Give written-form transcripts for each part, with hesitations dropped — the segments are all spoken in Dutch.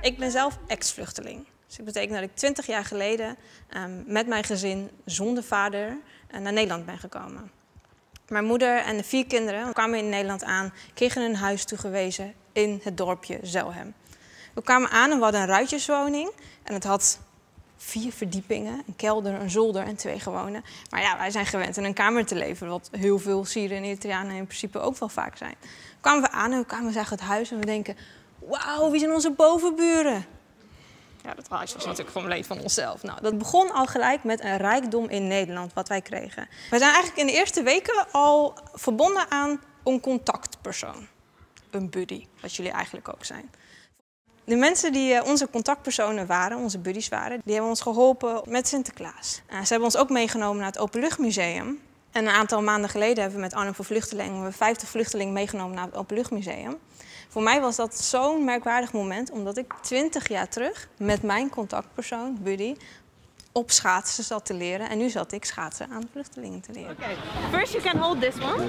Ik ben zelf ex-vluchteling. Dus dat betekent dat ik 20 jaar geleden met mijn gezin zonder vader naar Nederland ben gekomen. Mijn moeder en de 4 kinderen kwamen in Nederland aan, kregen een huis toegewezen in het dorpje Zelhem. We kwamen aan en we hadden een ruitjeswoning en het had 4 verdiepingen, een kelder, een zolder en 2 gewone. Maar ja, wij zijn gewend in een kamer te leven, wat heel veel Syren en Eritreanen in principe ook wel vaak zijn. Kwamen we aan en we zagen het huis en we denken, wauw, wie zijn onze bovenburen? Ja, dat huis was natuurlijk volledig van onszelf. Nou, dat begon al gelijk met een rijkdom in Nederland, wat wij kregen. Wij zijn eigenlijk in de eerste weken al verbonden aan een contactpersoon. Een buddy, wat jullie eigenlijk ook zijn. De mensen die onze contactpersonen waren, onze buddies waren, die hebben ons geholpen met Sinterklaas. Ze hebben ons ook meegenomen naar het Openluchtmuseum. En een aantal maanden geleden hebben we met Arnhem voor Vluchtelingen 50 vluchtelingen meegenomen naar het Openluchtmuseum. Voor mij was dat zo'n merkwaardig moment, omdat ik 20 jaar terug met mijn contactpersoon, buddy, op schaatsen zat te leren. En nu zat ik schaatsen aan de vluchtelingen te leren. Okay. First you can hold this one.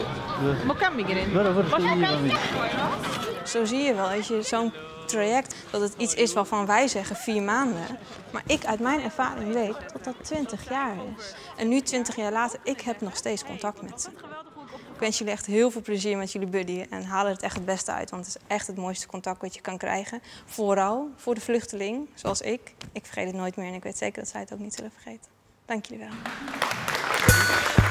Zo zie je wel, weet je, zo'n traject, dat het iets is waarvan wij zeggen 4 maanden. Maar ik uit mijn ervaring weet dat dat 20 jaar is. En nu 20 jaar later, ik heb nog steeds contact met ze. Ik wens jullie echt heel veel plezier met jullie buddy en haal er het echt het beste uit. Want het is echt het mooiste contact wat je kan krijgen. Vooral voor de vluchteling, zoals ik. Ik vergeet het nooit meer en ik weet zeker dat zij het ook niet zullen vergeten. Dank jullie wel.